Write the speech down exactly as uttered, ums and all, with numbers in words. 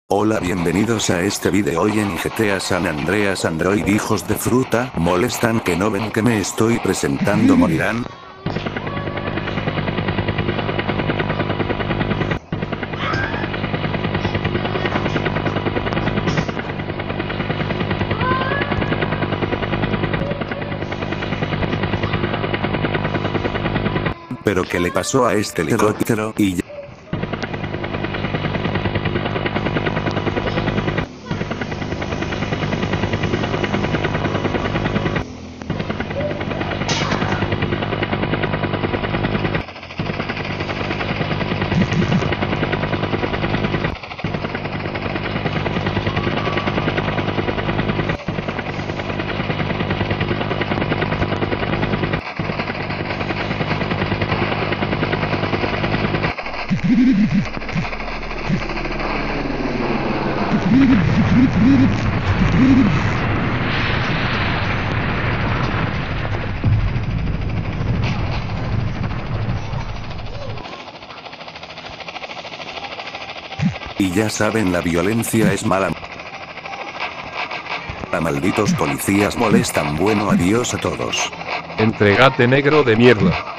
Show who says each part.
Speaker 1: Hola, bienvenidos a este video. Hoy en G T A San Andreas Android, hijos de fruta, molestan que no ven que me estoy presentando, morirán. Pero ¿qué le pasó a este helicóptero? Y ya... Y ya saben, la violencia es mala. A malditos policías molestan. Bueno, adiós a todos.
Speaker 2: Entregate, negro de mierda.